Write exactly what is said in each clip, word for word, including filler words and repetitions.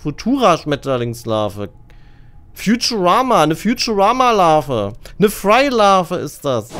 Futura-Schmetterlingslarve. Futurama, eine Futurama-Larve. Eine Fry-Larve ist das.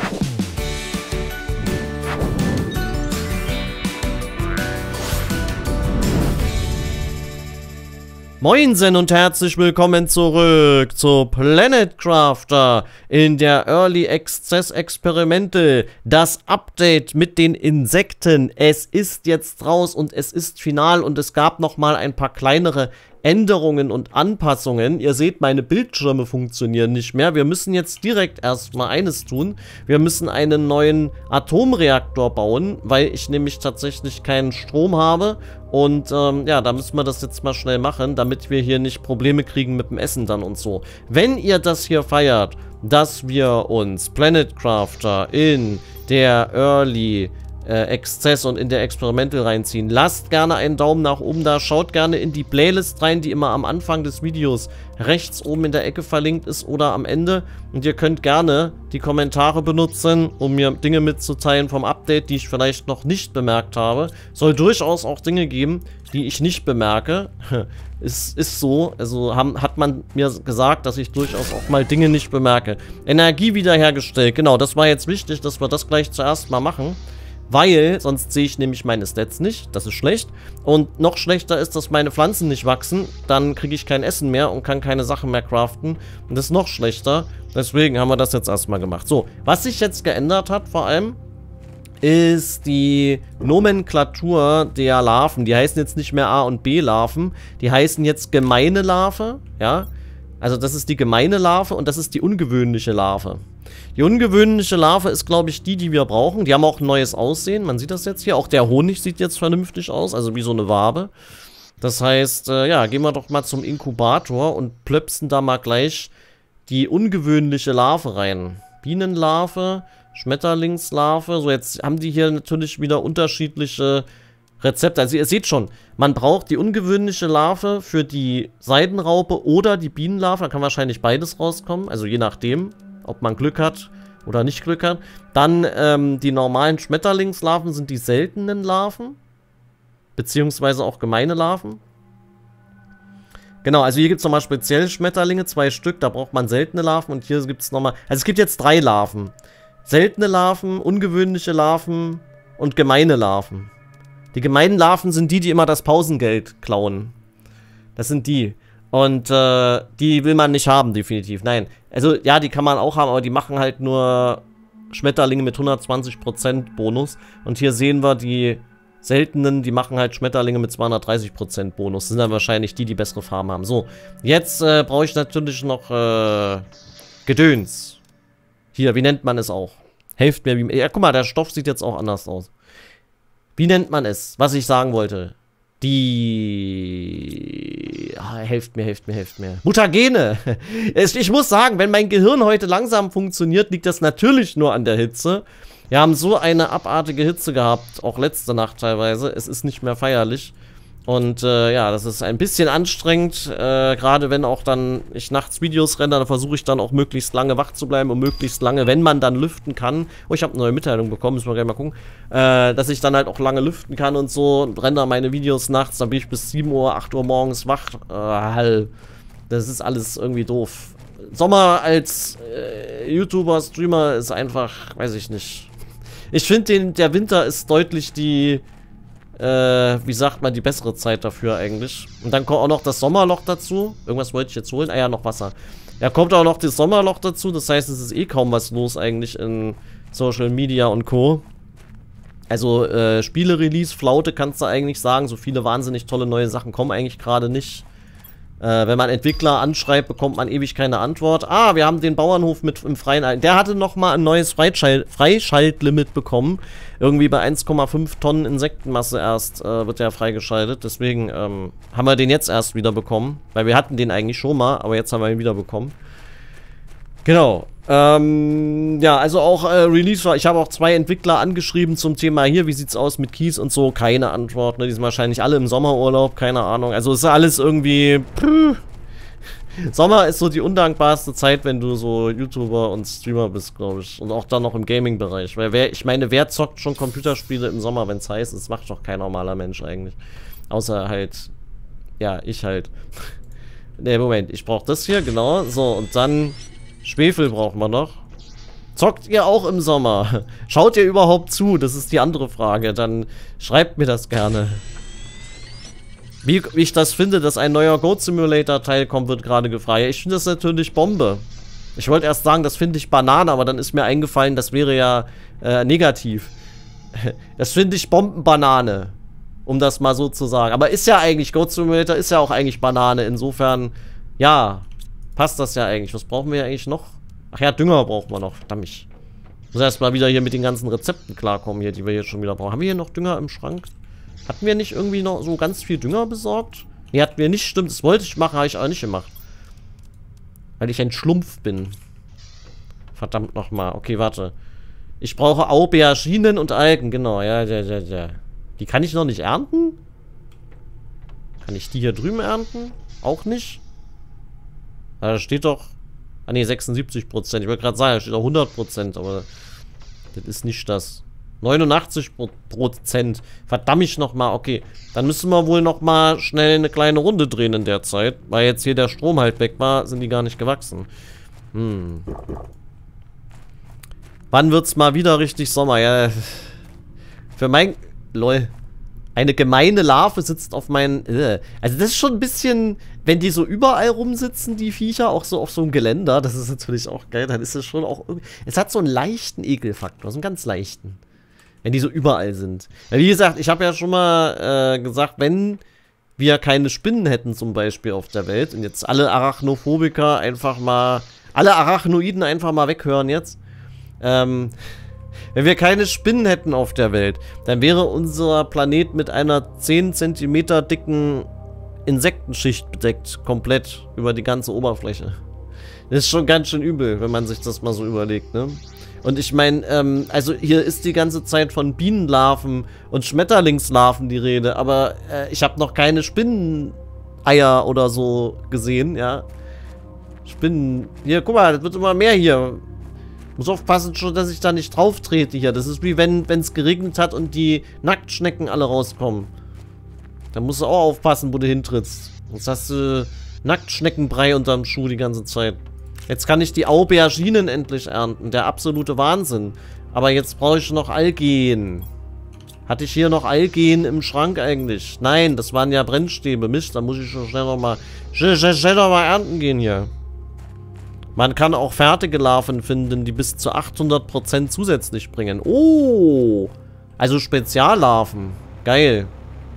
Moinsen und herzlich willkommen zurück zu Planet Crafter in der Early Access Experimente. Das Update mit den Insekten. Es ist jetzt raus und es ist final und es gab nochmal ein paar kleinere Änderungen und Anpassungen. Ihr seht, meine Bildschirme funktionieren nicht mehr. Wir müssen jetzt direkt erstmal eines tun. Wir müssen einen neuen Atomreaktor bauen, weil ich nämlich tatsächlich keinen Strom habe. Und ähm, ja, da müssen wir das jetzt mal schnell machen, damit wir hier nicht Probleme kriegen mit dem Essen dann und so. Wenn ihr das hier feiert, dass wir uns Planet Crafter in der Early Äh, Access und in der Experimental reinziehen. Lasst gerne einen Daumen nach oben da. Schaut gerne in die Playlist rein, die immer am Anfang des Videos rechts oben in der Ecke verlinkt ist oder am Ende. Und ihr könnt gerne die Kommentare benutzen, um mir Dinge mitzuteilen vom Update, die ich vielleicht noch nicht bemerkt habe. Soll durchaus auch Dinge geben, die ich nicht bemerke. ist, ist so. Also haben, hat man mir gesagt, dass ich durchaus auch mal Dinge nicht bemerke. Energie wiederhergestellt. Genau, das war jetzt wichtig, dass wir das gleich zuerst mal machen. Weil, sonst sehe ich nämlich meine Stats nicht. Das ist schlecht. Und noch schlechter ist, dass meine Pflanzen nicht wachsen. Dann kriege ich kein Essen mehr und kann keine Sachen mehr craften. Und das ist noch schlechter. Deswegen haben wir das jetzt erstmal gemacht. So, was sich jetzt geändert hat vor allem, ist die Nomenklatur der Larven. Die heißen jetzt nicht mehr A- und B-Larven. Die heißen jetzt gemeine Larve. Ja, also das ist die gemeine Larve und das ist die ungewöhnliche Larve. Die ungewöhnliche Larve ist, glaube ich, die, die wir brauchen. Die haben auch ein neues Aussehen. Man sieht das jetzt hier. Auch der Honig sieht jetzt vernünftig aus. Also wie so eine Wabe. Das heißt, äh, ja, gehen wir doch mal zum Inkubator und plöpsen da mal gleich die ungewöhnliche Larve rein. Bienenlarve, Schmetterlingslarve. So, jetzt haben die hier natürlich wieder unterschiedliche Rezepte. Also ihr seht schon, man braucht die ungewöhnliche Larve für die Seidenraupe oder die Bienenlarve. Da kann wahrscheinlich beides rauskommen. Also je nachdem, ob man Glück hat oder nicht Glück hat. Dann ähm, die normalen Schmetterlingslarven sind die seltenen Larven. Beziehungsweise auch gemeine Larven. Genau, also hier gibt es nochmal speziell Schmetterlinge, zwei Stück. Da braucht man seltene Larven und hier gibt es nochmal... Also es gibt jetzt drei Larven. Seltene Larven, ungewöhnliche Larven und gemeine Larven. Die gemeinen Larven sind die, die immer das Pausengeld klauen. Das sind die. Und äh, die will man nicht haben, definitiv. Nein. Also, ja, die kann man auch haben, aber die machen halt nur Schmetterlinge mit hundertzwanzig Prozent Bonus. Und hier sehen wir die seltenen, die machen halt Schmetterlinge mit zweihundertdreißig Prozent Bonus. Das sind dann wahrscheinlich die, die bessere Farben haben. So, jetzt äh, brauche ich natürlich noch äh, Gedöns. Hier, wie nennt man es auch? Helft mir, wie... Ja, guck mal, der Stoff sieht jetzt auch anders aus. Wie nennt man es? Was ich sagen wollte. Die... Ah, helft mir, helft mir, helft mir. Mutagene! Ich muss sagen, wenn mein Gehirn heute langsam funktioniert, liegt das natürlich nur an der Hitze. Wir haben so eine abartige Hitze gehabt, auch letzte Nacht teilweise. Es ist nicht mehr feierlich. Und äh, ja, das ist ein bisschen anstrengend. Äh, gerade wenn auch dann ich nachts Videos renne, dann versuche ich dann auch möglichst lange wach zu bleiben und möglichst lange, wenn man dann lüften kann. Oh, ich habe eine neue Mitteilung bekommen, müssen wir gleich mal gucken. Äh, dass ich dann halt auch lange lüften kann und so. Und renne dann meine Videos nachts, dann bin ich bis sieben Uhr, acht Uhr morgens wach. Äh, das ist alles irgendwie doof. Sommer als äh, YouTuber, Streamer ist einfach, weiß ich nicht. Ich finde, der Winter ist deutlich die... Äh, wie sagt man, die bessere Zeit dafür eigentlich. Und dann kommt auch noch das Sommerloch dazu. Irgendwas wollte ich jetzt holen. Ah ja, noch Wasser. Ja, kommt auch noch das Sommerloch dazu. Das heißt, es ist eh kaum was los eigentlich in Social Media und Co. Also, äh, Spiele-Release, Flaute kannst du eigentlich sagen. So viele wahnsinnig tolle neue Sachen kommen eigentlich gerade nicht. Äh, wenn man Entwickler anschreibt, bekommt man ewig keine Antwort. Ah, wir haben den Bauernhof mit im freien... Der hatte nochmal ein neues Freischalt Freischaltlimit bekommen. Irgendwie bei eins Komma fünf Tonnen Insektenmasse erst äh, wird der freigeschaltet. Deswegen ähm, haben wir den jetzt erst wieder bekommen. Weil wir hatten den eigentlich schon mal, aber jetzt haben wir ihn wieder bekommen. Genau. Ähm, ja, also auch äh, Release, ich habe auch zwei Entwickler angeschrieben zum Thema hier, wie sieht's aus mit Keys und so, keine Antwort, ne? Die sind wahrscheinlich alle im Sommerurlaub, keine Ahnung, also ist alles irgendwie, pff. Sommer ist so die undankbarste Zeit, wenn du so YouTuber und Streamer bist, glaube ich, und auch dann noch im Gaming-Bereich, weil wer, ich meine, wer zockt schon Computerspiele im Sommer, wenn es heiß ist, macht doch kein normaler Mensch eigentlich, außer halt Ja, ich halt. Ne, Moment. Ich brauche das hier, genau. So, und dann Schwefel brauchen wir noch. Zockt ihr auch im Sommer? Schaut ihr überhaupt zu? Das ist die andere Frage. Dann schreibt mir das gerne. Wie, wie ich das finde, dass ein neuer Goat Simulator Teil kommt, wird gerade gefragt. Ich finde das natürlich Bombe. Ich wollte erst sagen, das finde ich Banane, aber dann ist mir eingefallen, das wäre ja äh, negativ. Das finde ich Bombenbanane. Um das mal so zu sagen. Aber ist ja eigentlich, Goat Simulator ist ja auch eigentlich Banane. Insofern, ja, passt das ja eigentlich. Was brauchen wir eigentlich noch? Ach ja, Dünger brauchen wir noch. Verdammt. Ich muss erstmal wieder hier mit den ganzen Rezepten klarkommen, hier, die wir hier schon wieder brauchen. Haben wir hier noch Dünger im Schrank? Hatten wir nicht irgendwie noch so ganz viel Dünger besorgt? Nee, hatten wir nicht. Stimmt, das wollte ich machen, habe ich aber nicht gemacht. Weil ich ein Schlumpf bin. Verdammt nochmal. Okay, warte. Ich brauche Auberginen und Algen. Genau, ja, ja, ja, ja. Die kann ich noch nicht ernten? Kann ich die hier drüben ernten? Auch nicht? Da steht doch... Ah ne, sechsundsiebzig Prozent. Ich wollte gerade sagen, da steht doch hundert Prozent, aber... Das ist nicht das. neunundachtzig Prozent. Verdammt ich nochmal. Okay, dann müssen wir wohl nochmal schnell eine kleine Runde drehen in der Zeit. Weil jetzt hier der Strom halt weg war, sind die gar nicht gewachsen. Hm. Wann wird's mal wieder richtig Sommer? Ja. Für mein... Lol. Eine gemeine Larve sitzt auf meinen... Äh. Also das ist schon ein bisschen... Wenn die so überall rumsitzen, die Viecher, auch so auf so einem Geländer, das ist natürlich auch geil, dann ist es schon auch... Es hat so einen leichten Ekelfaktor, so einen ganz leichten. Wenn die so überall sind. Ja, wie gesagt, ich habe ja schon mal äh, gesagt, wenn wir keine Spinnen hätten zum Beispiel auf der Welt und jetzt alle Arachnophobiker einfach mal... Alle Arachnoiden einfach mal weghören jetzt. Ähm... Wenn wir keine Spinnen hätten auf der Welt, dann wäre unser Planet mit einer zehn Zentimeter dicken Insektenschicht bedeckt. Komplett über die ganze Oberfläche. Das ist schon ganz schön übel, wenn man sich das mal so überlegt, ne? Und ich meine, ähm, also hier ist die ganze Zeit von Bienenlarven und Schmetterlingslarven die Rede, aber äh, ich habe noch keine Spinneneier oder so gesehen, ja? Spinnen... Hier, guck mal, das wird immer mehr hier. Muss aufpassen schon, dass ich da nicht drauf trete hier. Das ist wie wenn es geregnet hat und die Nacktschnecken alle rauskommen. Da musst du auch aufpassen, wo du hintrittst. Sonst hast du Nacktschneckenbrei unterm Schuh die ganze Zeit. Jetzt kann ich die Auberginen endlich ernten. Der absolute Wahnsinn. Aber jetzt brauche ich noch Algen. Hatte ich hier noch Algen im Schrank eigentlich? Nein, das waren ja Brennstäbe. Mist, da muss ich schon schnell nochmal schnell, schnell, schnell noch mal ernten gehen hier. Man kann auch fertige Larven finden, die bis zu achthundert Prozent zusätzlich bringen. Oh! Also Speziallarven. Geil.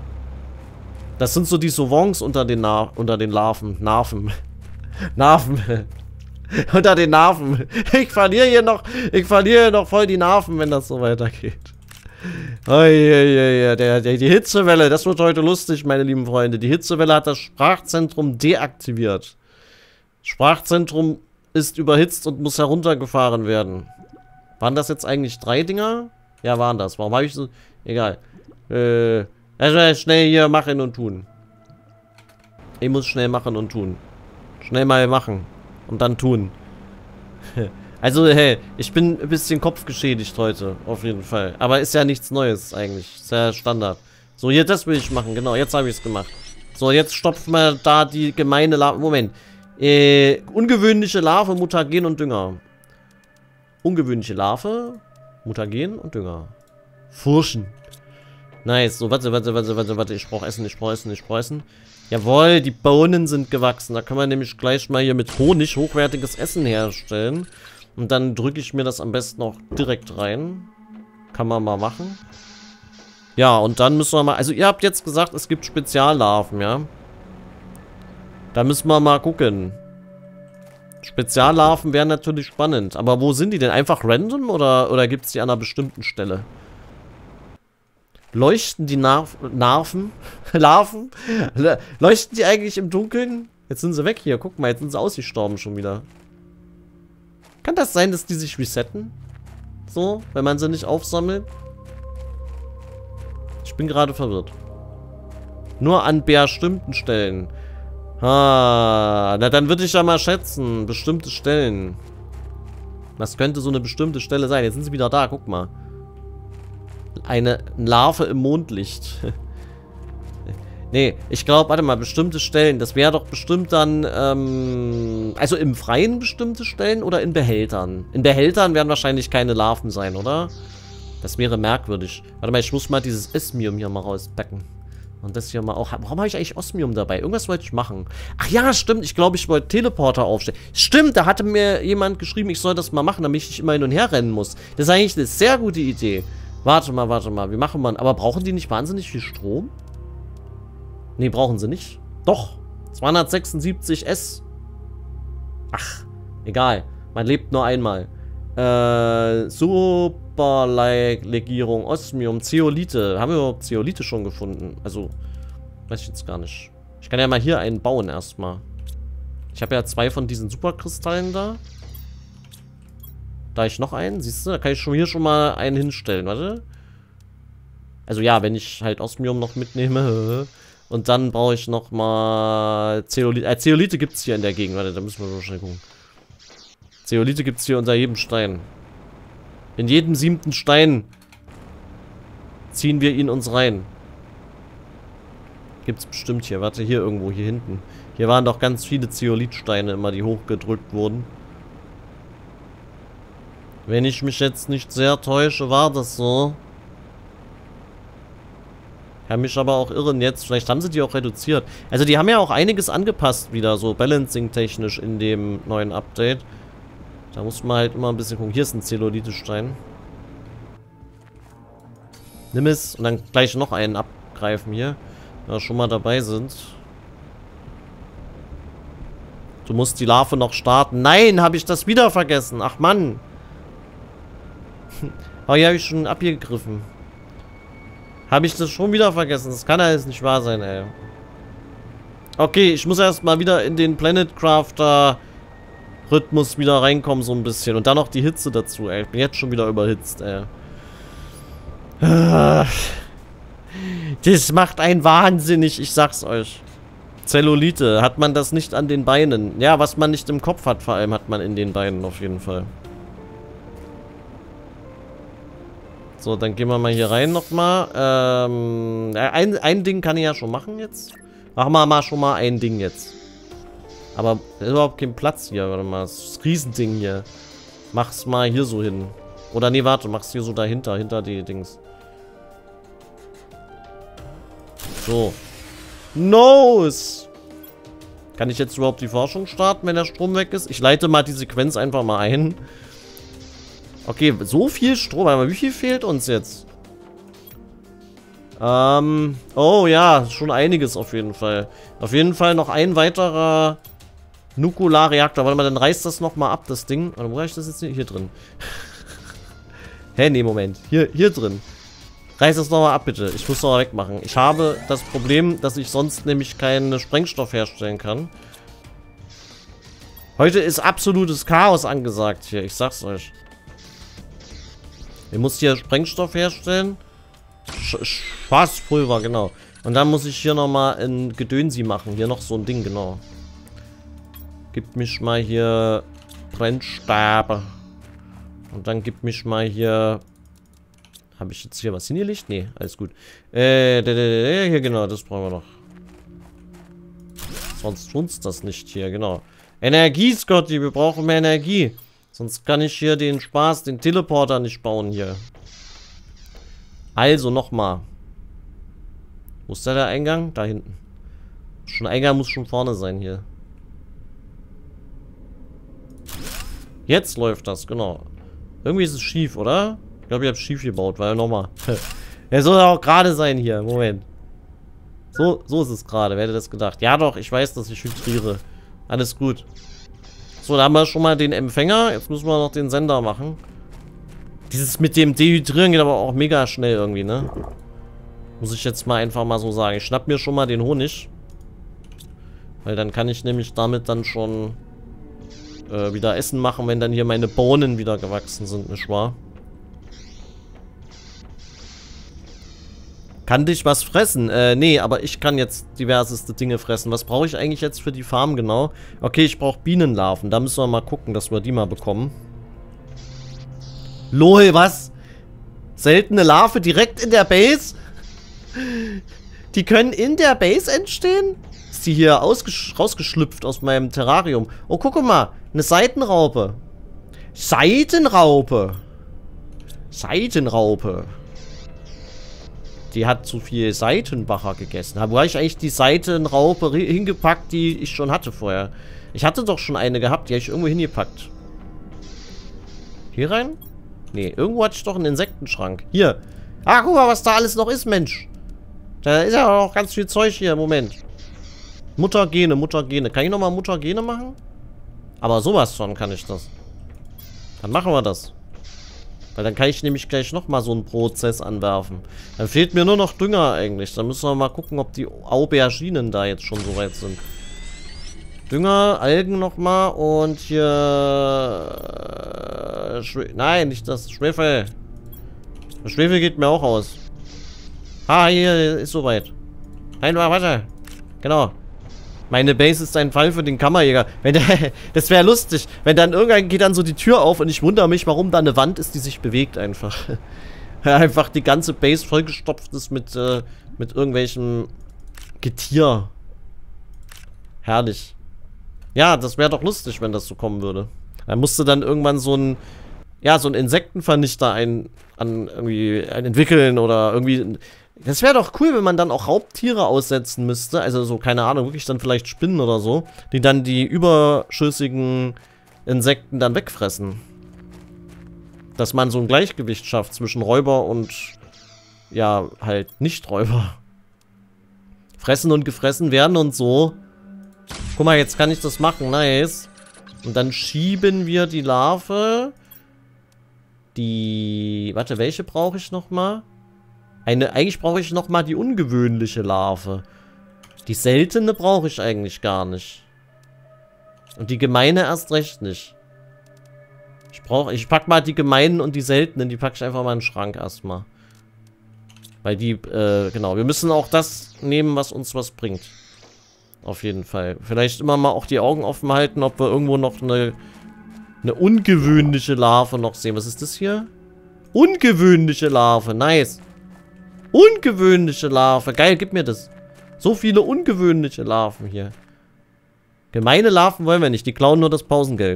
Das sind so die Sauvons unter den, Na unter den Larven. Narven. Narven. Unter den Narven. Ich verliere hier noch, ich verliere hier noch voll die Narven, wenn das so weitergeht. Oh, ja, ja, ja. Der, der, die Hitzewelle, das wird heute lustig, meine lieben Freunde. Die Hitzewelle hat das Sprachzentrum deaktiviert. Sprachzentrum ist überhitzt und muss heruntergefahren werden. Waren das jetzt eigentlich drei Dinger? Ja, waren das. Warum habe ich so... Egal. Äh... Also schnell hier machen und tun. Ich muss schnell machen und tun. Schnell mal machen. Und dann tun. Also, hey, ich bin ein bisschen kopfgeschädigt heute. Auf jeden Fall. Aber ist ja nichts Neues eigentlich. Ist ja Standard. So, hier, das will ich machen. Genau, jetzt habe ich es gemacht. So, jetzt stopfen wir da die gemeine Larve. Moment. Äh, ungewöhnliche Larve, Mutagen und Dünger. Ungewöhnliche Larve, Mutagen und Dünger. Furchen. Nice. So, warte, warte, warte, warte, warte. Ich brauche Essen, ich brauche Essen, ich brauche Essen. Jawohl, die Bohnen sind gewachsen. Da können wir nämlich gleich mal hier mit Honig hochwertiges Essen herstellen. Und dann drücke ich mir das am besten auch direkt rein. Kann man mal machen. Ja, und dann müssen wir mal... Also, ihr habt jetzt gesagt, es gibt Speziallarven, ja? Da müssen wir mal gucken. Speziallarven wären natürlich spannend. Aber wo sind die denn? Einfach random oder, oder gibt es die an einer bestimmten Stelle? Leuchten die Narv Narven? Larven? Leuchten die eigentlich im Dunkeln? Jetzt sind sie weg hier. Guck mal, jetzt sind sie ausgestorben schon wieder. Kann das sein, dass die sich resetten? So, wenn man sie nicht aufsammelt? Ich bin gerade verwirrt. Nur an bestimmten Stellen. Ah, na dann würde ich ja mal schätzen. Bestimmte Stellen. Was könnte so eine bestimmte Stelle sein? Jetzt sind sie wieder da, guck mal. Eine Larve im Mondlicht. Nee, ich glaube, warte mal, bestimmte Stellen. Das wäre doch bestimmt dann, ähm, also im Freien bestimmte Stellen oder in Behältern? In Behältern werden wahrscheinlich keine Larven sein, oder? Das wäre merkwürdig. Warte mal, ich muss mal dieses Osmium hier mal rauspacken. Und das hier mal auch. Warum habe ich eigentlich Osmium dabei? Irgendwas wollte ich machen. Ach ja, stimmt. Ich glaube, ich wollte Teleporter aufstellen. Stimmt, da hatte mir jemand geschrieben, ich soll das mal machen, damit ich nicht immer hin und her rennen muss. Das ist eigentlich eine sehr gute Idee. Warte mal, warte mal. Wie machen wir? Aber brauchen die nicht wahnsinnig viel Strom? Nee, brauchen sie nicht. Doch. zweihundertsechsundsiebzig S. Ach, egal. Man lebt nur einmal. Äh, Superlegierung, Osmium, Zeolite. Haben wir überhaupt Zeolite schon gefunden? Also, weiß ich jetzt gar nicht. Ich kann ja mal hier einen bauen erstmal. Ich habe ja zwei von diesen Superkristallen da. Da ich noch einen, siehst du? Da kann ich schon hier schon mal einen hinstellen, warte. Also ja, wenn ich halt Osmium noch mitnehme. Und dann brauche ich noch mal Zeolite. Äh, Zeolite gibt es hier in der Gegend. Warte, da müssen wir mal schnell gucken. Zeolite gibt es hier unter jedem Stein. In jedem siebten Stein ziehen wir ihn uns rein. Gibt es bestimmt hier. Warte, hier irgendwo, hier hinten. Hier waren doch ganz viele Zeolitsteine immer, die hochgedrückt wurden. Wenn ich mich jetzt nicht sehr täusche, war das so. Kann mich aber auch irren jetzt. Vielleicht haben sie die auch reduziert. Also die haben ja auch einiges angepasst wieder, so Balancing-technisch in dem neuen Update. Da muss man halt immer ein bisschen gucken. Hier ist ein Zeolite-Stein. Nimm es und dann gleich noch einen abgreifen hier. Wenn wir schon mal dabei sind. Du musst die Larve noch starten. Nein, habe ich das wieder vergessen. Ach Mann. Aber hier habe ich schon abgegriffen. Habe ich das schon wieder vergessen? Das kann ja jetzt nicht wahr sein, ey. Okay, ich muss erstmal wieder in den Planet Crafter Rhythmus wieder reinkommen, so ein bisschen. Und dann noch die Hitze dazu, ey. Ich bin jetzt schon wieder überhitzt, ey. Das macht einen wahnsinnig, ich sag's euch. Zellulite, hat man das nicht an den Beinen? Ja, was man nicht im Kopf hat, vor allem hat man in den Beinen auf jeden Fall. So, dann gehen wir mal hier rein nochmal. Ähm, ein, ein Ding kann ich ja schon machen jetzt. Machen wir mal schon mal ein Ding jetzt. Aber ist überhaupt kein Platz hier. Warte mal, das ist ein Riesending hier. Mach's mal hier so hin. Oder nee, warte, mach's hier so dahinter, hinter die Dings. So. Nose! Kann ich jetzt überhaupt die Forschung starten, wenn der Strom weg ist? Ich leite mal die Sequenz einfach mal ein. Okay, so viel Strom. Aber wie viel fehlt uns jetzt? Ähm, oh ja, schon einiges auf jeden Fall. Auf jeden Fall noch ein weiterer Nukularreaktor. Warte mal, dann reißt das nochmal ab, das Ding. Oder wo reicht das jetzt nicht? Hier drin. Hä, nee, Moment. Hier, hier drin. Reiß das nochmal ab, bitte. Ich muss nochmal wegmachen. Ich habe das Problem, dass ich sonst nämlich keinen Sprengstoff herstellen kann. Heute ist absolutes Chaos angesagt hier. Ich sag's euch. Ich muss hier Sprengstoff herstellen. Sch Schwarzpulver, genau. Und dann muss ich hier nochmal ein Gedönsi machen. Hier noch so ein Ding, genau. Gib mich mal hier Brennstäbe. Und dann gib mich mal hier... Habe ich jetzt hier was hingelegt? Nee, alles gut. Äh, hier genau, das brauchen wir noch. Sonst tut's das nicht hier, genau. Energie, Scotty, wir brauchen mehr Energie. Sonst kann ich hier den Spaß, den Teleporter nicht bauen hier. Also nochmal. Wo ist da der Eingang? Da hinten. Schon Eingang muss schon vorne sein hier. Jetzt läuft das, genau. Irgendwie ist es schief, oder? Ich glaube, ich habe schief gebaut, weil nochmal. Er soll auch gerade sein hier. Moment. So, so ist es gerade. Wer hätte das gedacht? Ja doch, ich weiß, dass ich hydriere. Alles gut. So, da haben wir schon mal den Empfänger. Jetzt müssen wir noch den Sender machen. Dieses mit dem Dehydrieren geht aber auch mega schnell irgendwie, ne? Muss ich jetzt mal einfach mal so sagen. Ich schnapp mir schon mal den Honig. Weil dann kann ich nämlich damit dann schon äh, wieder Essen machen, wenn dann hier meine Bohnen wieder gewachsen sind, nicht wahr? Kann dich was fressen? Äh, nee, aber ich kann jetzt diverseste Dinge fressen. Was brauche ich eigentlich jetzt für die Farm genau? Okay, ich brauche Bienenlarven. Da müssen wir mal gucken, dass wir die mal bekommen. LOL, was? Seltene Larve direkt in der Base? Die können in der Base entstehen? Ist die hier rausgeschlüpft aus meinem Terrarium? Oh, guck mal. Eine Seitenraupe. Seitenraupe. Seitenraupe. Die hat zu viel Seitenbacher gegessen. Wo habe ich eigentlich die Seitenraupe hingepackt, die ich schon hatte vorher? Ich hatte doch schon eine gehabt, die habe ich irgendwo hingepackt. Hier rein? Nee, irgendwo hatte ich doch einen Insektenschrank. Hier. Ah, guck mal, was da alles noch ist, Mensch. Da ist ja auch ganz viel Zeug hier. Moment. Mutagene, Mutagene. Kann ich nochmal Mutagene machen? Aber sowas von kann ich das. Dann machen wir das. Weil dann kann ich nämlich gleich nochmal so einen Prozess anwerfen. Dann fehlt mir nur noch Dünger eigentlich. Dann müssen wir mal gucken, ob die Auberginen da jetzt schon so weit sind. Dünger, Algen nochmal und hier... Schwe Nein, nicht das Schwefel. Das Schwefel geht mir auch aus. Ah, hier ist soweit. Einmal, warte. Genau. Meine Base ist ein Fall für den Kammerjäger. Wenn der, das wäre lustig. Wenn dann irgendwann geht dann so die Tür auf und ich wundere mich, warum da eine Wand ist, die sich bewegt einfach. Einfach die ganze Base vollgestopft ist mit, äh, mit irgendwelchem Getier. Herrlich. Ja, das wäre doch lustig, wenn das so kommen würde. Da musste dann irgendwann so ein, ja, so ein Insektenvernichter ein, an irgendwie ein entwickeln oder irgendwie. Das wäre doch cool, wenn man dann auch Raubtiere aussetzen müsste. Also so, keine Ahnung, wirklich dann vielleicht Spinnen oder so. Die dann die überschüssigen Insekten dann wegfressen. Dass man so ein Gleichgewicht schafft zwischen Räuber und, ja, halt Nicht-Räuber. Fressen und gefressen werden und so. Guck mal, jetzt kann ich das machen. Nice. Und dann schieben wir die Larve. Die... Warte, welche brauche ich nochmal? Eine, eigentlich brauche ich nochmal die ungewöhnliche Larve. Die seltene brauche ich eigentlich gar nicht. Und die gemeine erst recht nicht. Ich brauche, ich pack mal die gemeinen und die seltenen, die packe ich einfach mal in den Schrank erstmal. Weil die, äh, genau, wir müssen auch das nehmen, was uns was bringt. Auf jeden Fall. Vielleicht immer mal auch die Augen offen halten, ob wir irgendwo noch eine, eine ungewöhnliche Larve noch sehen. Was ist das hier? Ungewöhnliche Larve, nice. Ungewöhnliche Larve. Geil, gib mir das. So viele ungewöhnliche Larven hier. Gemeine Larven wollen wir nicht. Die klauen nur das Pausengeld.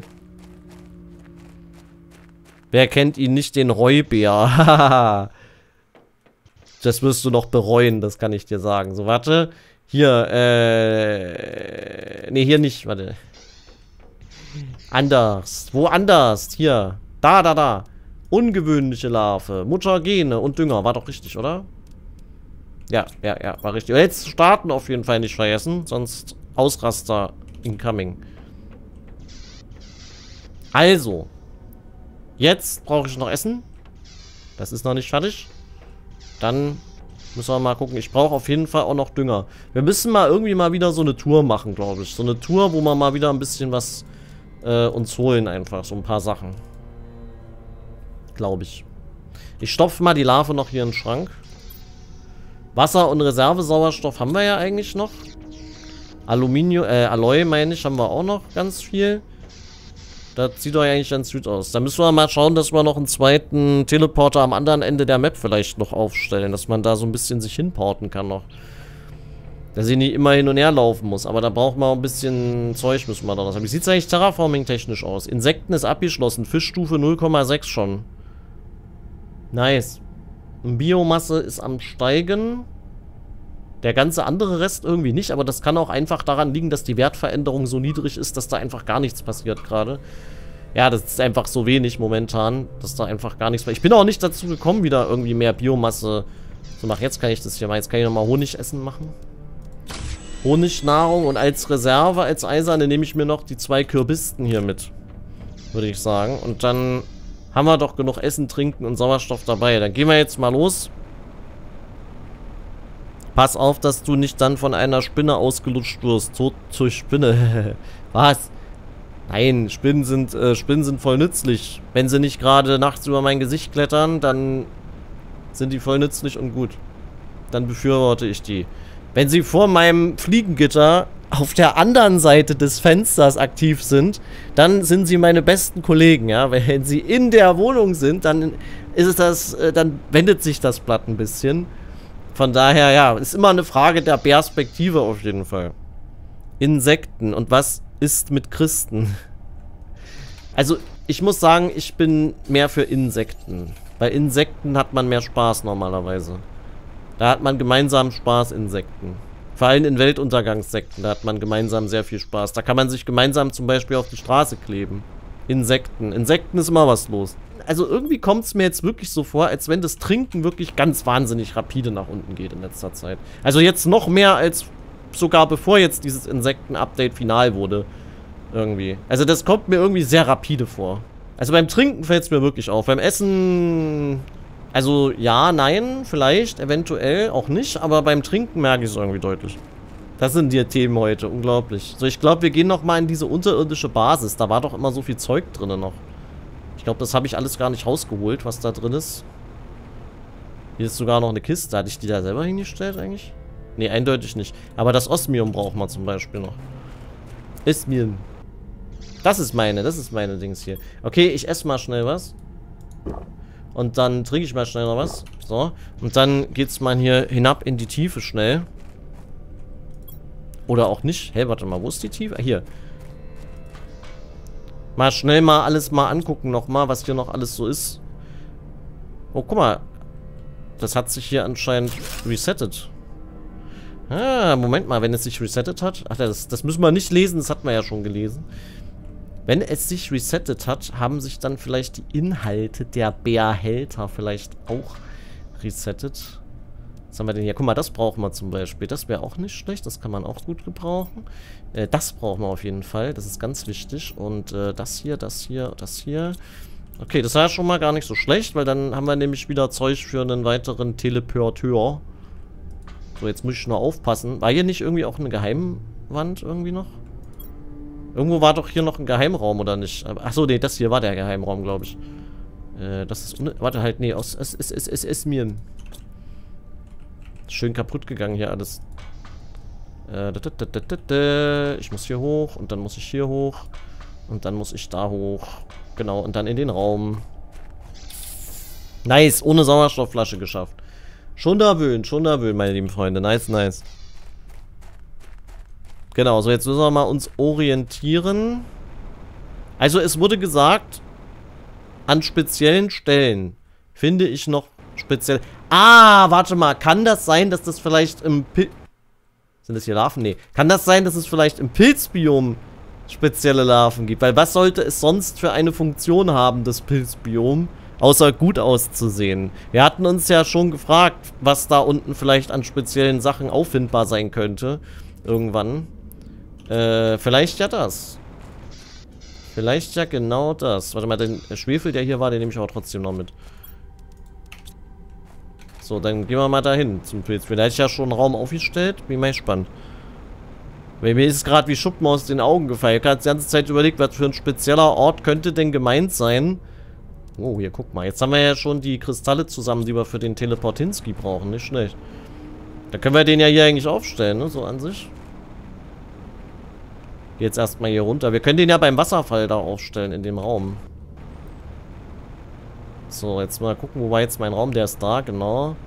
Wer kennt ihn nicht, den Räubär? Das wirst du noch bereuen, das kann ich dir sagen. So, warte. Hier, äh... Ne, hier nicht, warte. Anders. Woanders? Hier. Da, da, da. Ungewöhnliche Larve. Mutagene und Dünger. War doch richtig, oder? Ja, ja, ja, war richtig. Jetzt starten auf jeden Fall nicht vergessen, sonst Ausraster incoming. Also. Jetzt brauche ich noch Essen. Das ist noch nicht fertig. Dann müssen wir mal gucken. Ich brauche auf jeden Fall auch noch Dünger. Wir müssen mal irgendwie mal wieder so eine Tour machen, glaube ich. So eine Tour, wo wir mal wieder ein bisschen was äh, uns holen einfach. So ein paar Sachen. Glaube ich. Ich stopfe mal die Larve noch hier in den Schrank. Wasser und Reservesauerstoff haben wir ja eigentlich noch. Aluminium, äh, Alloy meine ich, haben wir auch noch ganz viel. Das sieht doch eigentlich ganz gut aus. Da müssen wir mal schauen, dass wir noch einen zweiten Teleporter am anderen Ende der Map vielleicht noch aufstellen. Dass man da so ein bisschen sich hinporten kann noch. Dass ich nicht immer hin und her laufen muss. Aber da braucht man ein bisschen Zeug, müssen wir da noch haben. Wie sieht es eigentlich Terraforming-technisch aus? Insekten ist abgeschlossen. Fischstufe null Komma sechs schon. Nice. Biomasse ist am Steigen. Der ganze andere Rest irgendwie nicht, aber das kann auch einfach daran liegen, dass die Wertveränderung so niedrig ist, dass da einfach gar nichts passiert gerade. Ja, das ist einfach so wenig momentan, dass da einfach gar nichts passiert. Ich bin auch nicht dazu gekommen, wieder irgendwie mehr Biomasse zu machen. Jetzt kann ich das hier mal. Jetzt kann ich nochmal Honigessen machen. Honignahrung und als Reserve, als Eiserne, nehme ich mir noch die zwei Kürbisten hier mit. Würde ich sagen. Und dann haben wir doch genug Essen, Trinken und Sauerstoff dabei. Dann gehen wir jetzt mal los. Pass auf, dass du nicht dann von einer Spinne ausgelutscht wirst. Tot zur Spinne. Was? Nein, Spinnen sind, äh, Spinnen sind voll nützlich. Wenn sie nicht gerade nachts über mein Gesicht klettern, dann sind die voll nützlich und gut. Dann befürworte ich die. Wenn sie vor meinem Fliegengitter auf der anderen Seite des Fensters aktiv sind, dann sind sie meine besten Kollegen, ja. Wenn sie in der Wohnung sind, dann ist es das, äh, dann wendet sich das Blatt ein bisschen. Von daher, ja, ist immer eine Frage der Perspektive auf jeden Fall. Insekten. Und was ist mit Christen? Also, ich muss sagen, ich bin mehr für Insekten. Bei Insekten hat man mehr Spaß normalerweise. Da hat man gemeinsam Spaß, Insekten. Vor allem in Weltuntergangssekten, da hat man gemeinsam sehr viel Spaß. Da kann man sich gemeinsam zum Beispiel auf die Straße kleben. Insekten. Insekten ist immer was los. Also irgendwie kommt es mir jetzt wirklich so vor, als wenn das Trinken wirklich ganz wahnsinnig rapide nach unten geht in letzter Zeit. Also jetzt noch mehr als sogar bevor jetzt dieses Insekten-Update final wurde. Irgendwie. Also das kommt mir irgendwie sehr rapide vor. Also beim Trinken fällt es mir wirklich auf. Beim Essen... Also ja, nein, vielleicht, eventuell, auch nicht. Aber beim Trinken merke ich es irgendwie deutlich. Das sind die Themen heute, unglaublich. So, ich glaube, wir gehen nochmal in diese unterirdische Basis. Da war doch immer so viel Zeug drin noch. Ich glaube, das habe ich alles gar nicht rausgeholt, was da drin ist. Hier ist sogar noch eine Kiste. Hatte ich die da selber hingestellt eigentlich? Nee, eindeutig nicht. Aber das Osmium braucht man zum Beispiel noch. Osmium. Das ist meine, das ist meine Dings hier. Okay, ich esse mal schnell was. Und dann trinke ich mal schnell noch was. So. Und dann geht's mal hier hinab in die Tiefe schnell. Oder auch nicht. Hey, warte mal, wo ist die Tiefe? Ah, hier. Mal schnell mal alles mal angucken nochmal, was hier noch alles so ist. Oh, guck mal. Das hat sich hier anscheinend resettet. Ah, Moment mal, wenn es sich resettet hat. Ach, das, das müssen wir nicht lesen, das hatten wir ja schon gelesen. Wenn es sich resettet hat, haben sich dann vielleicht die Inhalte der Behälter vielleicht auch resettet. Was haben wir denn hier? Guck mal, das brauchen wir zum Beispiel. Das wäre auch nicht schlecht, das kann man auch gut gebrauchen. Äh, das brauchen wir auf jeden Fall, das ist ganz wichtig. Und äh, das hier, das hier, das hier. Okay, das war ja schon mal gar nicht so schlecht, weil dann haben wir nämlich wieder Zeug für einen weiteren Teleporteur. So, jetzt muss ich nur aufpassen. War hier nicht irgendwie auch eine Geheimwand irgendwie noch? Irgendwo war doch hier noch ein Geheimraum, oder nicht? Achso, nee, das hier war der Geheimraum, glaube ich. Äh, das ist... Warte halt, nee, aus... Es ist... Es ist... Es ist mir... Schön kaputt gegangen hier alles. Äh, da, da, da, da, da, da. Ich muss hier hoch und dann muss ich hier hoch. Und dann muss ich da hoch. Genau, und dann in den Raum. Nice, ohne Sauerstoffflasche geschafft. Schon nervös, schon nervös, meine lieben Freunde. Nice, nice. Genau, so jetzt müssen wir mal uns orientieren. Also es wurde gesagt, an speziellen Stellen finde ich noch speziell... Ah, warte mal, kann das sein, dass das vielleicht im Pil... Sind das hier Larven? Nee. Kann das sein, dass es vielleicht im Pilzbiom spezielle Larven gibt? Weil was sollte es sonst für eine Funktion haben, das Pilzbiom, außer gut auszusehen? Wir hatten uns ja schon gefragt, was da unten vielleicht an speziellen Sachen auffindbar sein könnte. Irgendwann. Äh, vielleicht ja das. Vielleicht ja genau das. Warte mal, den Schwefel, der hier war, den nehme ich auch trotzdem noch mit. So, dann gehen wir mal dahin zum Pilzbiom. Da hätte ich ja schon einen Raum aufgestellt. Bin mal gespannt. Weil mir ist es gerade wie Schuppen aus den Augen gefallen. Ich habe die ganze Zeit überlegt, was für ein spezieller Ort könnte denn gemeint sein. Oh, hier, guck mal. Jetzt haben wir ja schon die Kristalle zusammen, die wir für den Teleportinski brauchen. Nicht schlecht. Da können wir den ja hier eigentlich aufstellen, ne? So an sich. Jetzt erstmal hier runter. Wir können den ja beim Wasserfall da aufstellen, in dem Raum. So, jetzt mal gucken, wo war jetzt mein Raum? Der ist da, genau.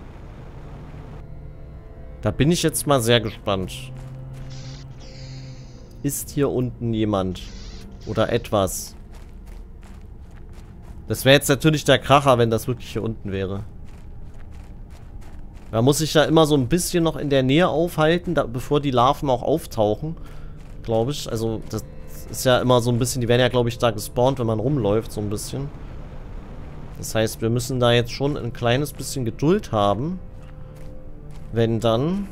Da bin ich jetzt mal sehr gespannt. Ist hier unten jemand? Oder etwas? Das wäre jetzt natürlich der Kracher, wenn das wirklich hier unten wäre. Da muss ich ja immer so ein bisschen noch in der Nähe aufhalten, da, bevor die Larven auch auftauchen. Glaube ich. Also, das ist ja immer so ein bisschen, die werden ja, glaube ich, da gespawnt, wenn man rumläuft, so ein bisschen. Das heißt, wir müssen da jetzt schon ein kleines bisschen Geduld haben. Wenn dann...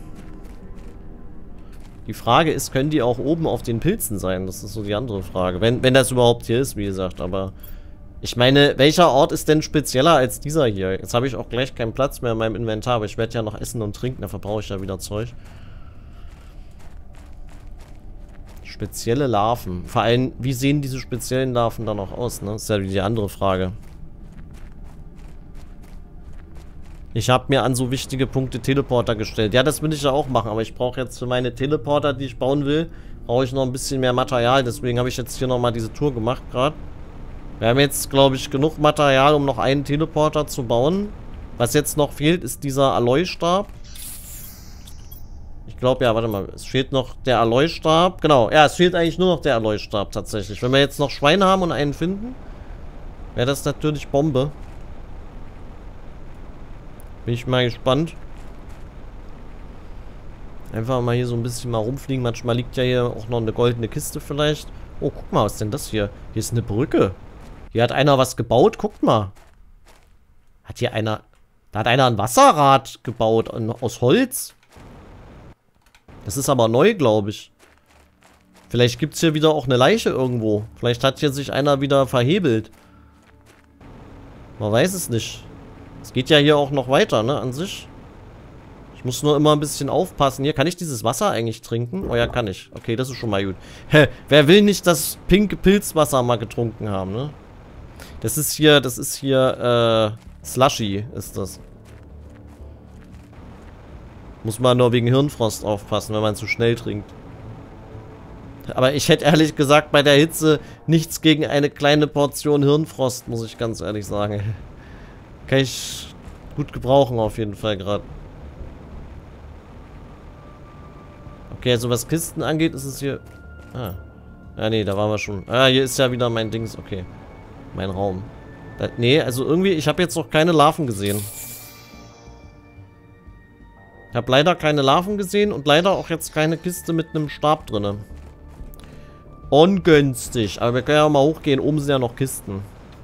Die Frage ist, können die auch oben auf den Pilzen sein? Das ist so die andere Frage. Wenn, wenn das überhaupt hier ist, wie gesagt, aber... Ich meine, welcher Ort ist denn spezieller als dieser hier? Jetzt habe ich auch gleich keinen Platz mehr in meinem Inventar, aber ich werde ja noch essen und trinken, da verbrauche ich ja wieder Zeug. Spezielle Larven. Vor allem, wie sehen diese speziellen Larven dann auch aus, ne? Das ist ja die andere Frage. Ich habe mir an so wichtige Punkte Teleporter gestellt. Ja, das will ich ja auch machen, aber ich brauche jetzt für meine Teleporter, die ich bauen will, brauche ich noch ein bisschen mehr Material. Deswegen habe ich jetzt hier nochmal diese Tour gemacht gerade. Wir haben jetzt, glaube ich, genug Material, um noch einen Teleporter zu bauen. Was jetzt noch fehlt, ist dieser Aloy-Stab. Ich glaube, ja, warte mal. Es fehlt noch der Aloy-Stab. Genau, ja, es fehlt eigentlich nur noch der Aloy-Stab tatsächlich. Wenn wir jetzt noch Schweine haben und einen finden, wäre das natürlich Bombe. Bin ich mal gespannt. Einfach mal hier so ein bisschen mal rumfliegen. Manchmal liegt ja hier auch noch eine goldene Kiste vielleicht. Oh, guck mal, was ist denn das hier? Hier ist eine Brücke. Hier hat einer was gebaut. Guckt mal. Hat hier einer... Da hat einer ein Wasserrad gebaut. Aus Holz. Das ist aber neu, glaube ich. Vielleicht gibt es hier wieder auch eine Leiche irgendwo. Vielleicht hat hier sich einer wieder verhebelt. Man weiß es nicht. Es geht ja hier auch noch weiter, ne, an sich. Ich muss nur immer ein bisschen aufpassen. Hier, kann ich dieses Wasser eigentlich trinken? Oh ja, kann ich. Okay, das ist schon mal gut. Hä, wer will nicht das pinke Pilzwasser mal getrunken haben, ne? Das ist hier, das ist hier, äh, Slushy ist das. Muss man nur wegen Hirnfrost aufpassen, wenn man zu schnell trinkt. Aber ich hätte ehrlich gesagt bei der Hitze nichts gegen eine kleine Portion Hirnfrost, muss ich ganz ehrlich sagen. Kann ich gut gebrauchen auf jeden Fall gerade. Okay, also was Kisten angeht, ist es hier... Ah. Ja, nee, da waren wir schon. Ah, hier ist ja wieder mein Dings. Okay. Mein Raum. Da, nee, also irgendwie, ich habe jetzt noch keine Larven gesehen. Ich habe leider keine Larven gesehen und leider auch jetzt keine Kiste mit einem Stab drin. Ungünstig. Aber wir können ja mal hochgehen. Oben sind ja noch Kisten.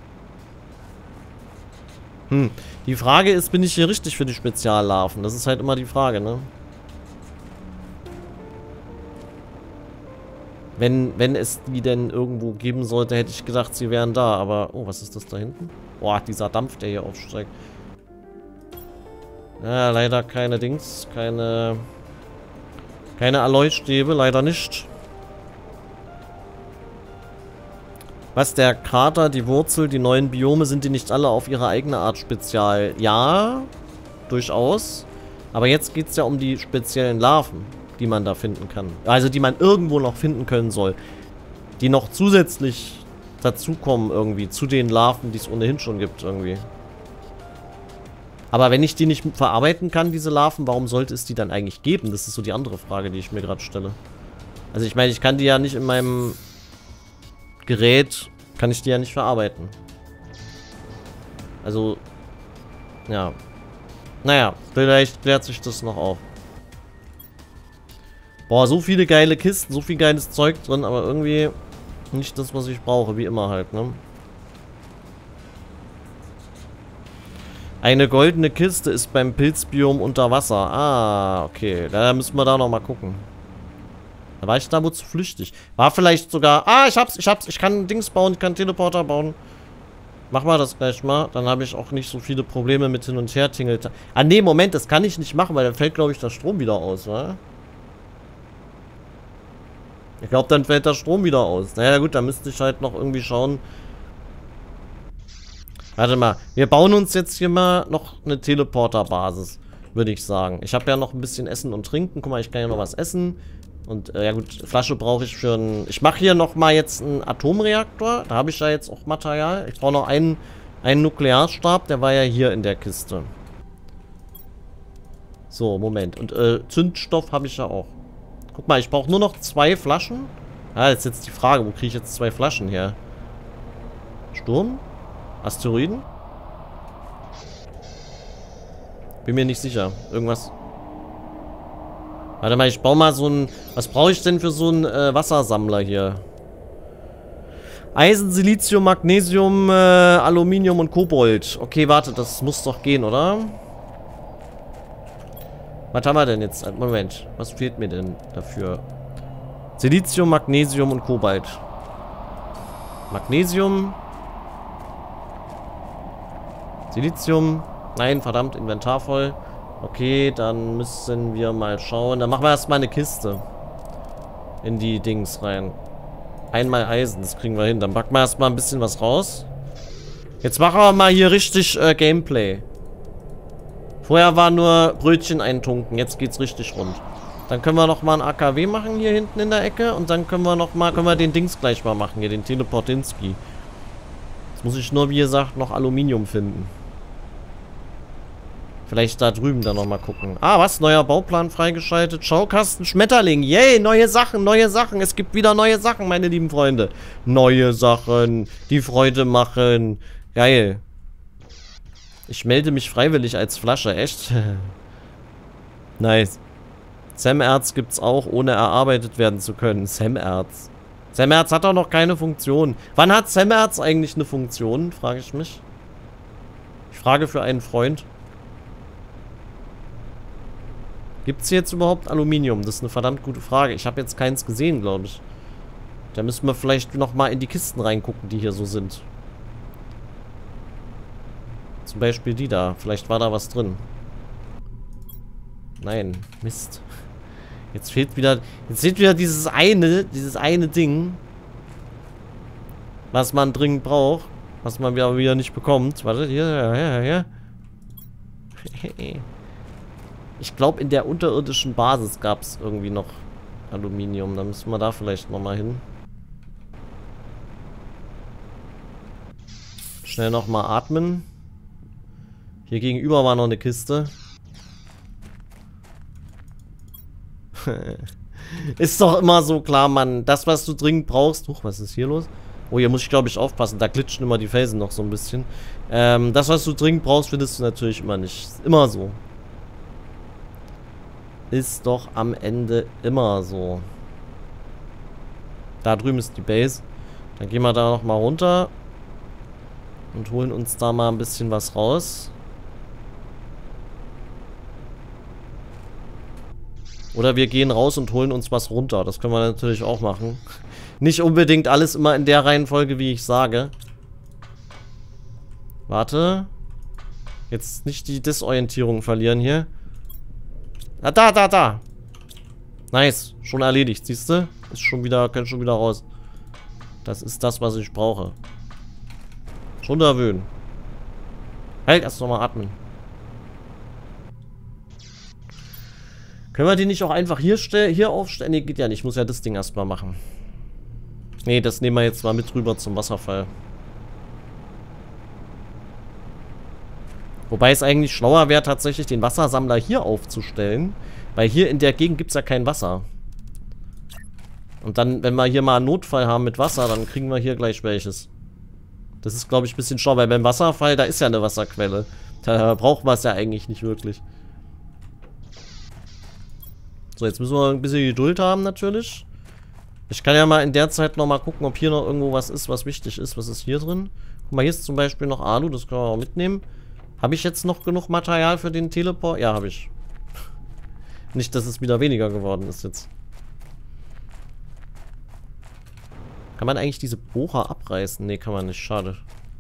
Hm. Die Frage ist, bin ich hier richtig für die Speziallarven? Das ist halt immer die Frage, ne? Wenn, wenn es die denn irgendwo geben sollte, hätte ich gedacht, sie wären da. Aber, oh, was ist das da hinten? Boah, dieser Dampf, der hier aufsteigt. Ja, leider keine Dings. Keine... Keine Aloy-Stäbe, leider nicht. Was, der Krater, die Wurzel, die neuen Biome, sind die nicht alle auf ihre eigene Art spezial? Ja, durchaus. Aber jetzt geht es ja um die speziellen Larven, die man da finden kann. Also die man irgendwo noch finden können soll. Die noch zusätzlich dazukommen irgendwie, zu den Larven, die es ohnehin schon gibt irgendwie. Aber wenn ich die nicht verarbeiten kann, diese Larven, warum sollte es die dann eigentlich geben? Das ist so die andere Frage, die ich mir gerade stelle. Also ich meine, ich kann die ja nicht in meinem Gerät, kann ich die ja nicht verarbeiten. Also, ja. Naja, vielleicht klärt sich das noch auf. Boah, so viele geile Kisten, so viel geiles Zeug drin, aber irgendwie nicht das, was ich brauche, wie immer halt, ne? Eine goldene Kiste ist beim Pilzbiom unter Wasser. Ah, okay. Da müssen wir da noch mal gucken. Da war ich da wohl zu flüchtig. War vielleicht sogar... Ah, ich hab's, ich hab's. Ich kann Dings bauen, ich kann Teleporter bauen. Mach mal das gleich mal. Dann habe ich auch nicht so viele Probleme mit hin und her tingelt. Ah, nee, Moment, das kann ich nicht machen, weil dann fällt, glaube ich, der Strom wieder aus, wa? Ich glaube, dann fällt der Strom wieder aus. Naja, gut, dann müsste ich halt noch irgendwie schauen... Warte mal, wir bauen uns jetzt hier mal noch eine Teleporter-Basis, würde ich sagen. Ich habe ja noch ein bisschen Essen und Trinken. Guck mal, ich kann ja noch was essen. Und, äh, ja gut, Flasche brauche ich für einen... Ich mache hier noch mal jetzt einen Atomreaktor. Da habe ich ja jetzt auch Material. Ich brauche noch einen, einen Nuklearstab. Der war ja hier in der Kiste. So, Moment. Und, äh, Zündstoff habe ich ja auch. Guck mal, ich brauche nur noch zwei Flaschen. Ah, jetzt ist jetzt die Frage, wo kriege ich jetzt zwei Flaschen her? Sturm? Asteroiden? Bin mir nicht sicher. Irgendwas. Warte mal, ich baue mal so ein... Was brauche ich denn für so einen äh, Wassersammler hier? Eisen, Silizium, Magnesium, äh, Aluminium und Kobold. Okay, warte, das muss doch gehen, oder? Was haben wir denn jetzt? Moment, was fehlt mir denn dafür? Silizium, Magnesium und Kobalt. Magnesium... Silizium. Nein, verdammt, Inventar voll. Okay, dann müssen wir mal schauen. Dann machen wir erstmal eine Kiste. In die Dings rein. Einmal Eisen, das kriegen wir hin. Dann packen wir erstmal ein bisschen was raus. Jetzt machen wir mal hier richtig äh, Gameplay. Vorher war nur Brötchen eintunken. Jetzt geht's richtig rund. Dann können wir nochmal ein A K W machen hier hinten in der Ecke. Und dann können wir nochmal, können wir den Dings gleich mal machen. Hier, den Teleportinski. Jetzt muss ich nur, wie gesagt, noch Aluminium finden. Vielleicht da drüben dann nochmal gucken. Ah, was? Neuer Bauplan freigeschaltet. Schaukasten Schmetterling. Yay, neue Sachen, neue Sachen. Es gibt wieder neue Sachen, meine lieben Freunde. Neue Sachen, die Freude machen. Geil. Ich melde mich freiwillig als Flasche, echt? Nice. Sam-Erz gibt's auch, ohne erarbeitet werden zu können. Sam-Erz. Sam-Erz hat doch noch keine Funktion. Wann hat Sam-Erz eigentlich eine Funktion, frage ich mich. Ich frage für einen Freund. Gibt es jetzt überhaupt Aluminium? Das ist eine verdammt gute Frage. Ich habe jetzt keins gesehen, glaube ich. Da müssen wir vielleicht nochmal in die Kisten reingucken, die hier so sind. Zum Beispiel die da. Vielleicht war da was drin. Nein, Mist. Jetzt fehlt wieder... Jetzt fehlt wieder dieses eine, dieses eine Ding. Was man dringend braucht. Was man wieder, wieder nicht bekommt. Warte, hier, ja, ja, ja. Ich glaube, in der unterirdischen Basis gab es irgendwie noch Aluminium. Da müssen wir da vielleicht nochmal hin. Schnell nochmal atmen. Hier gegenüber war noch eine Kiste. Ist doch immer so klar, Mann. Das, was du dringend brauchst... Huch, was ist hier los? Oh, hier muss ich, glaube ich, aufpassen. Da glitschen immer die Felsen noch so ein bisschen. Ähm, das, was du dringend brauchst, findest du natürlich immer nicht. Ist immer so. Ist doch am Ende immer so. Da drüben ist die Base. Dann gehen wir da nochmal runter. Und holen uns da mal ein bisschen was raus. Oder wir gehen raus und holen uns was runter. Das können wir natürlich auch machen. Nicht unbedingt alles immer in der Reihenfolge, wie ich sage. Warte. Jetzt nicht die Desorientierung verlieren hier. Ah, da, da, da. Nice. Schon erledigt, siehst du? Ist schon wieder, kann schon wieder raus. Das ist das, was ich brauche. Schon erwöhnen. Halt, erst nochmal atmen. Können wir die nicht auch einfach hier, hier aufstellen? Ne, geht ja nicht. Ich muss ja das Ding erstmal machen. Ne, das nehmen wir jetzt mal mit rüber zum Wasserfall. Wobei es eigentlich schlauer wäre, tatsächlich den Wassersammler hier aufzustellen. Weil hier in der Gegend gibt es ja kein Wasser. Und dann, wenn wir hier mal einen Notfall haben mit Wasser, dann kriegen wir hier gleich welches. Das ist, glaube ich, ein bisschen schlau, weil beim Wasserfall, da ist ja eine Wasserquelle. Da braucht man es ja eigentlich nicht wirklich. So, jetzt müssen wir ein bisschen Geduld haben, natürlich. Ich kann ja mal in der Zeit nochmal gucken, ob hier noch irgendwo was ist, was wichtig ist. Was ist hier drin? Guck mal, hier ist zum Beispiel noch Alu, das können wir auch mitnehmen. Habe ich jetzt noch genug Material für den Teleport? Ja, habe ich. Nicht, dass es wieder weniger geworden ist jetzt. Kann man eigentlich diese Bohrer abreißen? Ne, kann man nicht. Schade.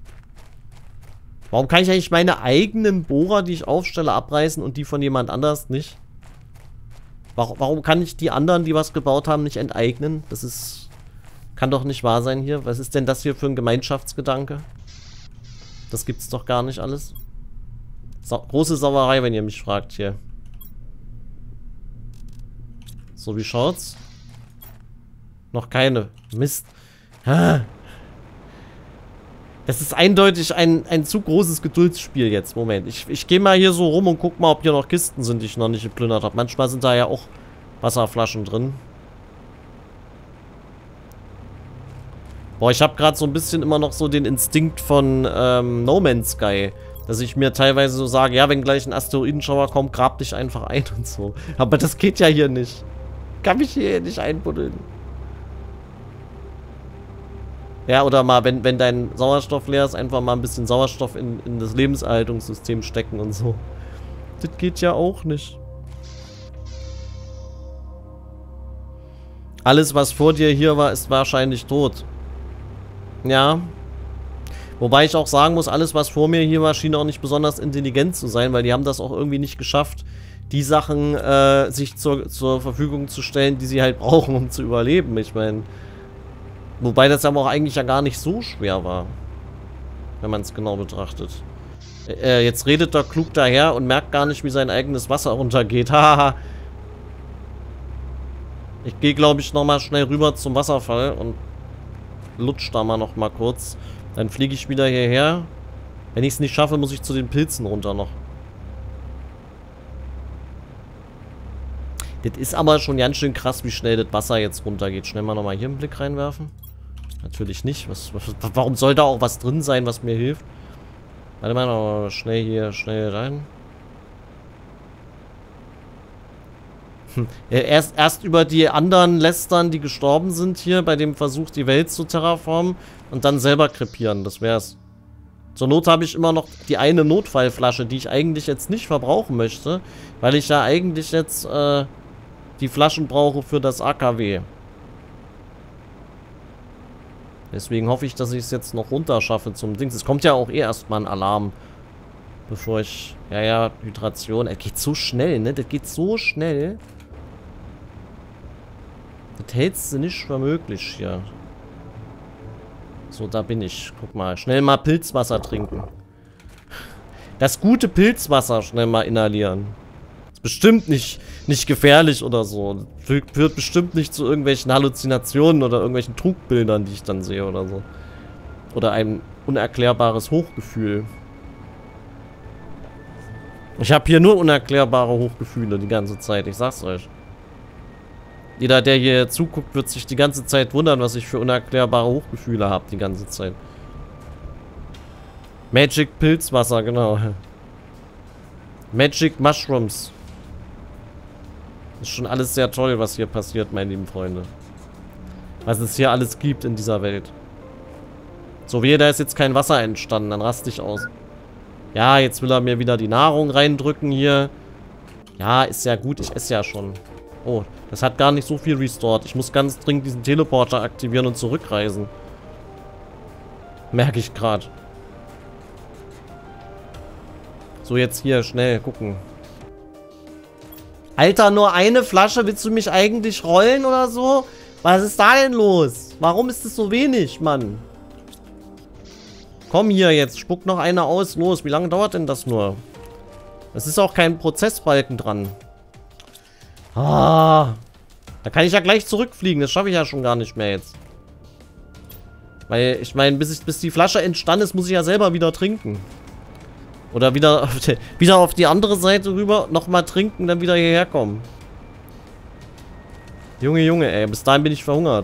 Warum kann ich eigentlich meine eigenen Bohrer, die ich aufstelle, abreißen und die von jemand anders nicht? Warum, warum kann ich die anderen, die was gebaut haben, nicht enteignen? Das ist... Kann doch nicht wahr sein hier. Was ist denn das hier für ein Gemeinschaftsgedanke? Das gibt's doch gar nicht alles. Sa große Sauerei, wenn ihr mich fragt hier. So, wie schaut's? Noch keine. Mist. Das ist eindeutig ein, ein zu großes Geduldsspiel jetzt. Moment. Ich, ich gehe mal hier so rum und guck mal, ob hier noch Kisten sind, die ich noch nicht geplündert habe. Manchmal sind da ja auch Wasserflaschen drin. Boah, ich habe gerade so ein bisschen immer noch so den Instinkt von ähm, No Man's Sky. Dass ich mir teilweise so sage, ja, wenn gleich ein Asteroidenschauer kommt, grab dich einfach ein und so. Aber das geht ja hier nicht. Kann mich hier nicht einbuddeln. Ja, oder mal, wenn, wenn dein Sauerstoff leer ist, einfach mal ein bisschen Sauerstoff in, in das Lebenserhaltungssystem stecken und so. Das geht ja auch nicht. Alles, was vor dir hier war, ist wahrscheinlich tot. Ja. Wobei ich auch sagen muss, alles, was vor mir hier war, schien auch nicht besonders intelligent zu sein, weil die haben das auch irgendwie nicht geschafft, die Sachen äh, sich zur, zur Verfügung zu stellen, die sie halt brauchen, um zu überleben. Ich meine, wobei das aber auch eigentlich ja gar nicht so schwer war, wenn man es genau betrachtet. Äh, jetzt redet er klug daher und merkt gar nicht, wie sein eigenes Wasser runtergeht. Haha. Ich gehe, glaube ich, nochmal schnell rüber zum Wasserfall und lutsch da mal noch mal kurz. Dann fliege ich wieder hierher. Wenn ich es nicht schaffe, muss ich zu den Pilzen runter noch. Das ist aber schon ganz schön krass, wie schnell das Wasser jetzt runtergeht. Schnell mal nochmal hier einen Blick reinwerfen. Natürlich nicht. Was, was, warum soll da auch was drin sein, was mir hilft? Warte mal, noch schnell hier, schnell rein. Hm. Erst, erst über die anderen lästern, die gestorben sind hier, bei dem Versuch, die Welt zu terraformen. Und dann selber krepieren, das wär's. Zur Not habe ich immer noch die eine Notfallflasche, die ich eigentlich jetzt nicht verbrauchen möchte. Weil ich ja eigentlich jetzt, äh, die Flaschen brauche für das A K W. Deswegen hoffe ich, dass ich es jetzt noch runter schaffe zum Dings. Es kommt ja auch eh erstmal ein Alarm. Bevor ich... Ja, ja, Hydration. Es geht so schnell, ne? Das geht so schnell. Das hältst du nicht für möglich hier. So, da bin ich. Guck mal. Schnell mal Pilzwasser trinken. Das gute Pilzwasser schnell mal inhalieren. Ist bestimmt nicht, nicht gefährlich oder so. Führt, führt bestimmt nicht zu irgendwelchen Halluzinationen oder irgendwelchen Trugbildern, die ich dann sehe oder so. Oder ein unerklärbares Hochgefühl. Ich habe hier nur unerklärbare Hochgefühle die ganze Zeit, ich sag's euch. Jeder, der hier zuguckt, wird sich die ganze Zeit wundern, was ich für unerklärbare Hochgefühle habe die ganze Zeit. Magic Pilzwasser, genau. Magic Mushrooms. Ist schon alles sehr toll, was hier passiert, meine lieben Freunde. Was es hier alles gibt in dieser Welt. So, wie da ist jetzt kein Wasser entstanden, dann raste ich aus. Ja, jetzt will er mir wieder die Nahrung reindrücken hier. Ja, ist ja gut, ich esse ja schon. Oh, das hat gar nicht so viel restored. Ich muss ganz dringend diesen Teleporter aktivieren und zurückreisen. Merke ich gerade. So, jetzt hier, schnell, gucken. Alter, nur eine Flasche? Willst du mich eigentlich rollen oder so? Was ist da denn los? Warum ist es so wenig, Mann? Komm hier jetzt, spuck noch eine aus. Los, wie lange dauert denn das nur? Es ist auch kein Prozessbalken dran. Ah, da kann ich ja gleich zurückfliegen. Das schaffe ich ja schon gar nicht mehr jetzt. Weil, ich meine, bis, ich, bis die Flasche entstanden ist, muss ich ja selber wieder trinken. Oder wieder auf die, wieder auf die andere Seite rüber, nochmal trinken, dann wieder hierher kommen. Junge, Junge, ey, bis dahin bin ich verhungert.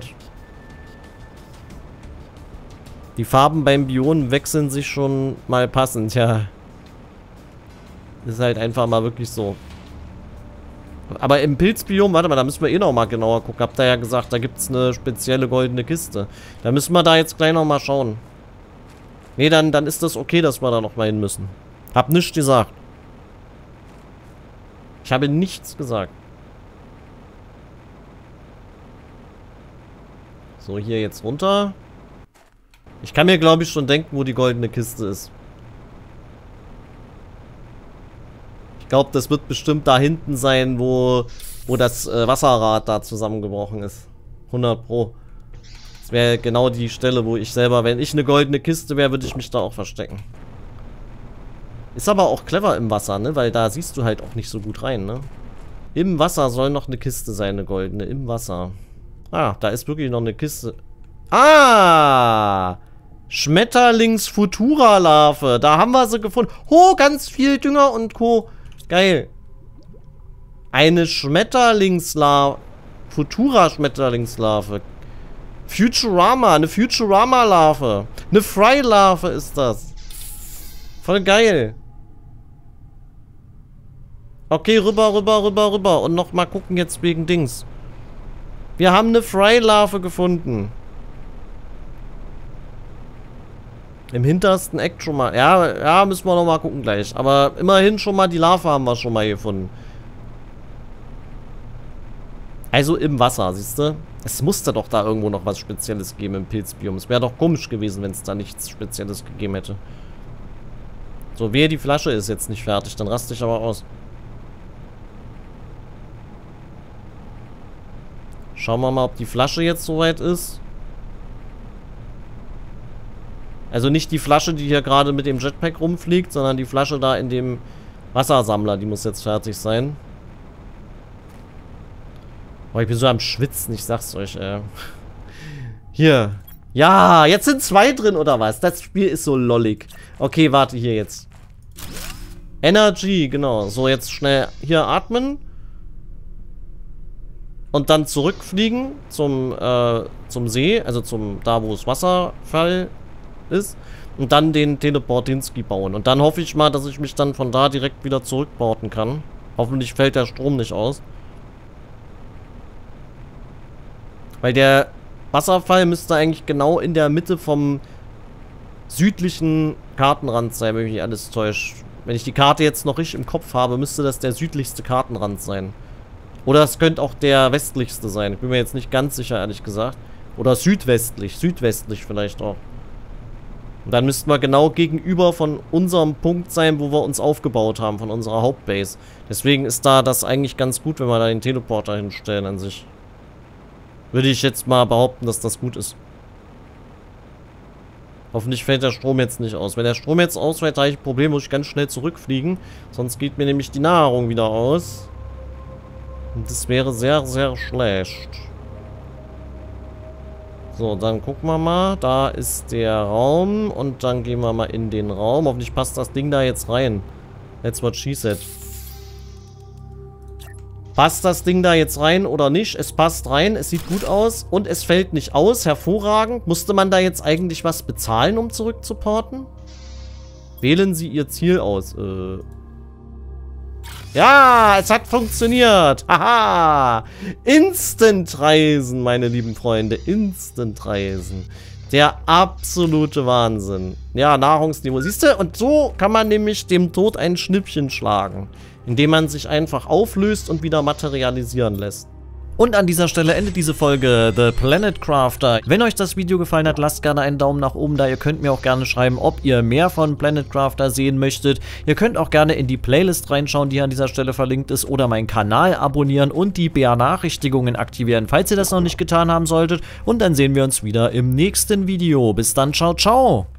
Die Farben beim Biom wechseln sich schon mal passend, ja. Ist halt einfach mal wirklich so. Aber im Pilzbiom, warte mal, da müssen wir eh noch mal genauer gucken. Habt ihr ja gesagt, da gibt es eine spezielle goldene Kiste. Da müssen wir da jetzt gleich noch mal schauen. Nee, dann, dann ist das okay, dass wir da noch mal hin müssen. Hab nichts gesagt. Ich habe nichts gesagt. So, hier jetzt runter. Ich kann mir, glaube ich, schon denken, wo die goldene Kiste ist. Ich glaube, das wird bestimmt da hinten sein, wo, wo das äh, Wasserrad da zusammengebrochen ist. hundert Pro. Das wäre genau die Stelle, wo ich selber, wenn ich eine goldene Kiste wäre, würde ich mich da auch verstecken. Ist aber auch clever im Wasser, ne? Weil da siehst du halt auch nicht so gut rein, ne? Im Wasser soll noch eine Kiste sein, eine goldene. Im Wasser. Ah, da ist wirklich noch eine Kiste. Ah! Schmetterlings-Futura-Larve. Da haben wir sie gefunden. Oh, ganz viel Dünger und Co. Geil. Eine Schmetterlingslarve. Futura-Schmetterlingslarve. Futurama. Eine Futurama-Larve. Eine Fry-Larve ist das. Voll geil. Okay, rüber, rüber, rüber, rüber. Und noch mal gucken jetzt wegen Dings. Wir haben eine Fry-Larve gefunden. Im hintersten Eck schon mal. Ja, ja, müssen wir noch mal gucken gleich. Aber immerhin schon mal die Larve haben wir schon mal gefunden. Also im Wasser, siehst du? Es musste doch da irgendwo noch was Spezielles geben im Pilzbiom. Es wäre doch komisch gewesen, wenn es da nichts Spezielles gegeben hätte. So, wehe, die Flasche ist jetzt nicht fertig. Dann raste ich aber aus. Schauen wir mal, ob die Flasche jetzt soweit ist. Also nicht die Flasche, die hier gerade mit dem Jetpack rumfliegt, sondern die Flasche da in dem Wassersammler. Die muss jetzt fertig sein. Boah, ich bin so am Schwitzen, ich sag's euch, ey. Hier. Ja, jetzt sind zwei drin, oder was? Das Spiel ist so lollig. Okay, warte, hier jetzt. Energy, genau. So, jetzt schnell hier atmen. und dann zurückfliegen zum, äh, zum See, also zum, da wo es Wasserfall ist. Und dann den Teleportinski bauen. Und dann hoffe ich mal, dass ich mich dann von da direkt wieder zurückporten kann. Hoffentlich fällt der Strom nicht aus. Weil der Wasserfall müsste eigentlich genau in der Mitte vom südlichen Kartenrand sein, wenn mich nicht alles täuscht. Wenn ich die Karte jetzt noch richtig im Kopf habe, müsste das der südlichste Kartenrand sein. Oder es könnte auch der westlichste sein. Ich bin mir jetzt nicht ganz sicher, ehrlich gesagt. Oder südwestlich. Südwestlich vielleicht auch. Und dann müssten wir genau gegenüber von unserem Punkt sein, wo wir uns aufgebaut haben, von unserer Hauptbase. Deswegen ist da das eigentlich ganz gut, wenn wir da den Teleporter hinstellen an sich. Würde ich jetzt mal behaupten, dass das gut ist. Hoffentlich fällt der Strom jetzt nicht aus. Wenn der Strom jetzt ausfällt, habe ich ein Problem, muss ich ganz schnell zurückfliegen. Sonst geht mir nämlich die Nahrung wieder aus. Und das wäre sehr, sehr schlecht. So, dann gucken wir mal. Da ist der Raum. Und dann gehen wir mal in den Raum. Hoffentlich passt das Ding da jetzt rein. That's what she said. Passt das Ding da jetzt rein oder nicht? Es passt rein. Es sieht gut aus. Und es fällt nicht aus. Hervorragend. Musste man da jetzt eigentlich was bezahlen, um zurückzuporten? Wählen Sie Ihr Ziel aus. Äh... Ja, es hat funktioniert. Haha. Instant-Reisen, meine lieben Freunde. Instant-Reisen. Der absolute Wahnsinn. Ja, Nahrungsniveau. Siehst du? Und so kann man nämlich dem Tod ein Schnippchen schlagen. Indem man sich einfach auflöst und wieder materialisieren lässt. Und an dieser Stelle endet diese Folge The Planet Crafter. Wenn euch das Video gefallen hat, lasst gerne einen Daumen nach oben da. Ihr könnt mir auch gerne schreiben, ob ihr mehr von Planet Crafter sehen möchtet. Ihr könnt auch gerne in die Playlist reinschauen, die an dieser Stelle verlinkt ist, oder meinen Kanal abonnieren und die Benachrichtigungen aktivieren, falls ihr das noch nicht getan haben solltet. Und dann sehen wir uns wieder im nächsten Video. Bis dann, ciao, ciao!